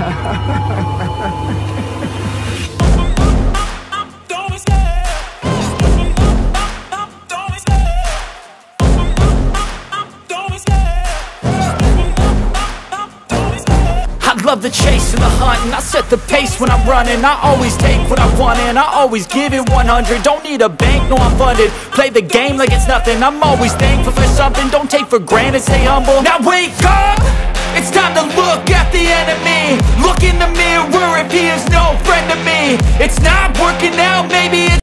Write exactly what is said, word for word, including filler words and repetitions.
I love the chase and the hunt, and I set the pace when I'm running. I always take what I want and I always give it one hundred. Don't need a bank, no I'm funded. Play the game like it's nothing. I'm always thankful for something. Don't take for granted, stay humble. Now wake up! It's time to look at the enemy. Look in the mirror if he is no friend to me. It's not working out, maybe it's